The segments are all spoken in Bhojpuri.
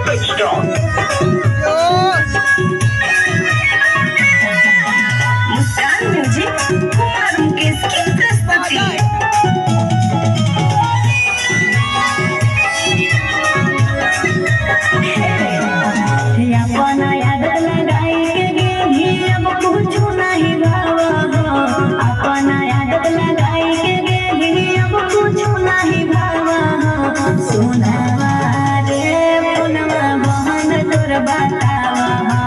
switched on. Muskan music Kumar Mukesh की प्रस्तुति। अपना आदत लगाई के गेली अब कुछ नहीं भावा, अपना आदत लगाई के गेली अब कुछ नहीं भावा। सुनावा रे पुनवा बहन तोर बतावा,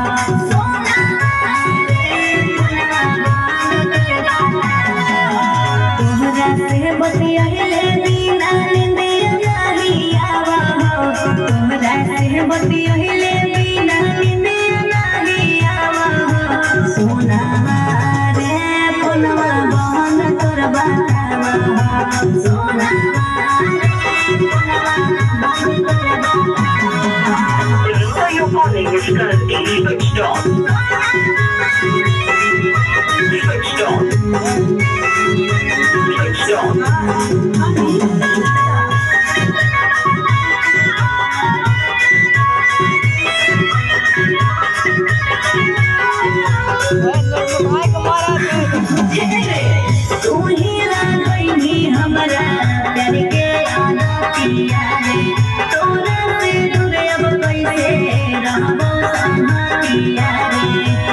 तोहरा से बतियाइले बिना निंदिया नहीं आवा, तोहरा से बतियाइले बिना निंदिया नहीं आवा। सुनावा रे पुनवा बहन तोर बतावा, सुनावा The number you're calling is currently switched on. Switched on. Switched on. तू ही लागई हमरा प्यार के आना पिया रे, तोरा से दूर अब कैसे रहबो संगतिया रे।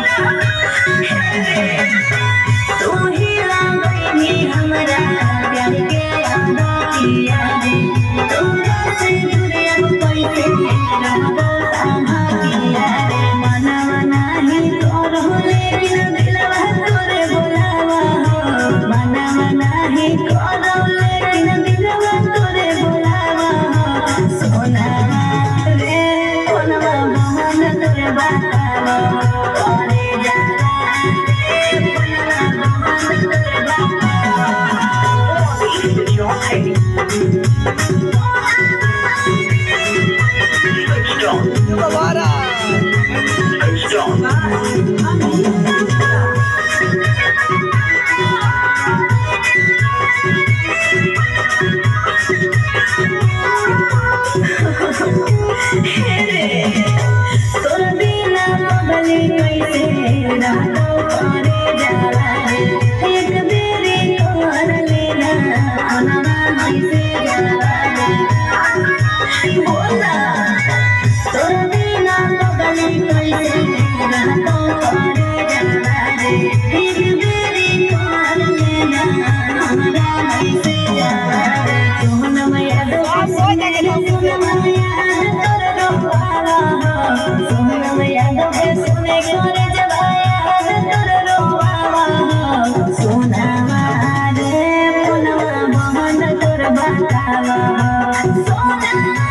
तू ही लागई हमरा प्यार के आना पिया रे, तोरा से दूर अब कैसे रहबो संगतिया रे। मनवा नाही तोरो लेकिन दिलवा तोरे बोलावा, मनवा नाही तोरो लेकिन दिलवा तोरे बोलावा। सोनावा रे पुनवा बहन तोरे बतावा, करे जाला रे पुनवा बहन तोरे बतावा। Switched on. Switched on. तोर बिना बदली कैसे रहतो करे जाला रे, एक बेरी तोहर लेना अनवा कैसे जाला रे। बोला तोर बिना बदली कैसे रहतो करे जाला रे, एक बेरी तोहर लेना अनवा कैसे जाला रे। सोनमया सुने करे जबाया तोर रोवावा। सोनावा रे पुनवा बहन तोर बतावा, सोना